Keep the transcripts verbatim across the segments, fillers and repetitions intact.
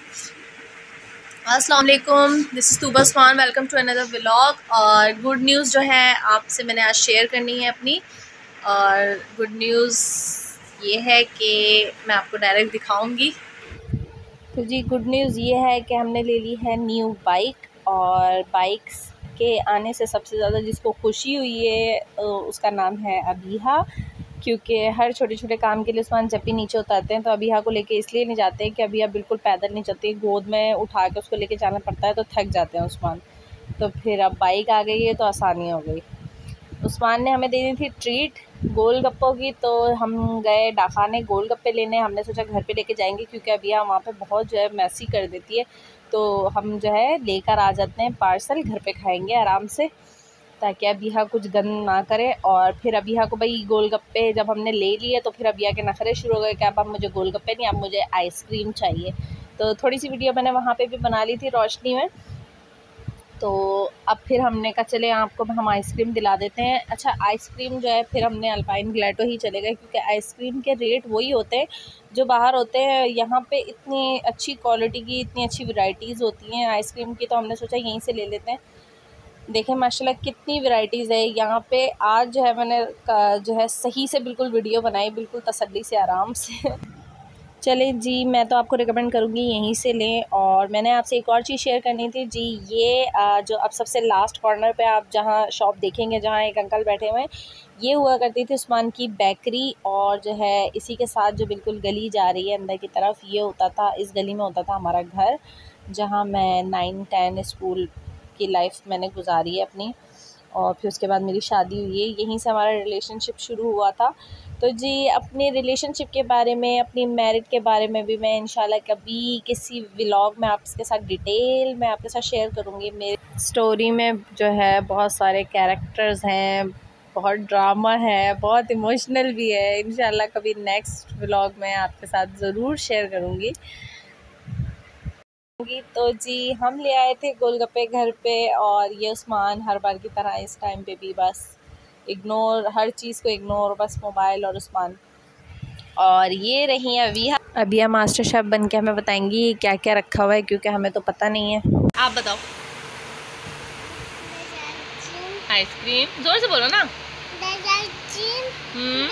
अस्सलाम वालेकुम, this is Tooba Usman. Welcome to another vlog. और गुड न्यूज़ जो है आपसे मैंने आज शेयर करनी है अपनी। और गुड न्यूज़ ये है कि मैं आपको डायरेक्ट दिखाऊंगी। तो जी गुड न्यूज़ ये है कि हमने ले ली है न्यू बाइक। और बाइक्स के आने से सबसे ज़्यादा जिसको खुशी हुई है उसका नाम है अबीहा, क्योंकि हर छोटे छोटे काम के लिए उस्मान जब भी नीचे उतरते हैं तो अबीहा को लेके इसलिए नहीं जाते हैं कि अबीहा बिल्कुल पैदल नहीं चलती, गोद में उठा के उसको लेके जाना पड़ता है तो थक जाते हैं उस्मान। तो फिर अब बाइक आ गई है तो आसानी हो गई। उस्मान ने हमें देनी थी ट्रीट गोलगप्पों की, तो हम गए डाखाने गोलगप्पे लेने। हमने सोचा घर पे लेके जाएंगे क्योंकि अबीहा वहाँ पे बहुत जो है मैसी कर देती है, तो हम जो है लेकर आ जाते हैं पार्सल, घर पे खाएंगे आराम से ताकि अबीहा कुछ गंद ना करे। और फिर अबीहा को भाई गोलगप्पे जब हमने ले लिए तो फिर अबीहा के नखरे शुरू हो गए कि अब मुझे गोलगप्पे नहीं, अब मुझे आइसक्रीम चाहिए। तो थोड़ी सी वीडियो मैंने वहाँ पे भी बना ली थी रोशनी में। तो अब फिर हमने कहा चले आपको हम आइसक्रीम दिला देते हैं। अच्छा आइसक्रीम जो है फिर हमने अल्पाइन ग्लैटो ही चले गए क्योंकि आइसक्रीम के रेट वही होते हैं जो बाहर होते हैं। यहाँ पे इतनी अच्छी क्वालिटी की इतनी अच्छी वैरायटीज़ होती हैं आइसक्रीम की, तो हमने सोचा यहीं से ले लेते हैं। देखें माशाल्लाह कितनी वैरायटीज़ है यहाँ पे। आज जो है मैंने जो है सही से बिल्कुल वीडियो बनाई, बिल्कुल तसल्ली से आराम से। चलें जी, मैं तो आपको रिकमेंड करूँगी यहीं से लें। और मैंने आपसे एक और चीज़ शेयर करनी थी जी, ये जो अब सबसे लास्ट कॉर्नर पे आप जहाँ शॉप देखेंगे जहाँ एक अंकल बैठे हुए हैं, ये हुआ करती थी उस्मान की बेकरी। और जो है इसी के साथ जो बिल्कुल गली जा रही है अंदर की तरफ, ये होता था, इस गली में होता था हमारा घर जहाँ मैं नाइन टेन स्कूल की लाइफ मैंने गुजारी है अपनी। और फिर उसके बाद मेरी शादी हुई है, यहीं से हमारा रिलेशनशिप शुरू हुआ था। तो जी अपने रिलेशनशिप के बारे में, अपनी मैरिड के बारे में भी मैं इंशाल्लाह कभी किसी व्लॉग में आपके साथ डिटेल में आपके साथ शेयर करूँगी। मेरी स्टोरी में जो है बहुत सारे कैरेक्टर्स हैं, बहुत ड्रामा है, बहुत इमोशनल भी है। इंशाल्लाह कभी नेक्स्ट व्लॉग में आपके साथ ज़रूर शेयर करूँगी। तो जी हम ले आए थे गोलगप्पे घर पे, और ये उस्मान हर बार की तरह इस टाइम पे भी बस इग्नोर, हर चीज़ को इग्नोर, बस मोबाइल और उस्मान। और ये रही अबीहा। अबीहा मास्टर शेफ़ बन के हमें बताएंगी क्या क्या रखा हुआ है क्योंकि हमें तो पता नहीं है। आप बताओ। आइसक्रीम जोर से बोलो ना। हम्म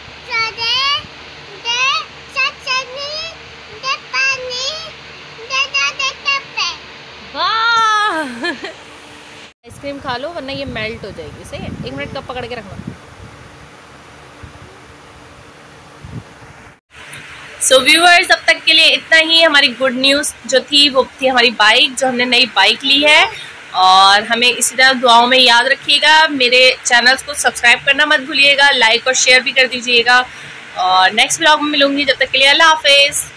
आइसक्रीम खा लो वरना ये मेल्ट हो जाएगी। सही है, एक मिनट कप पकड़ के रखना। सो व्यूअर्स अब तक के लिए इतना ही। हमारी गुड न्यूज़ जो थी वो थी हमारी बाइक, जो हमने नई बाइक ली है। और हमें इसी तरह दुआओं में याद रखिएगा। मेरे चैनल्स को सब्सक्राइब करना मत भूलिएगा, लाइक और शेयर भी कर दीजिएगा। और नेक्स्ट व्लॉग में मिलूंगी, जब तक के लिए अल्लाह हाफिज़।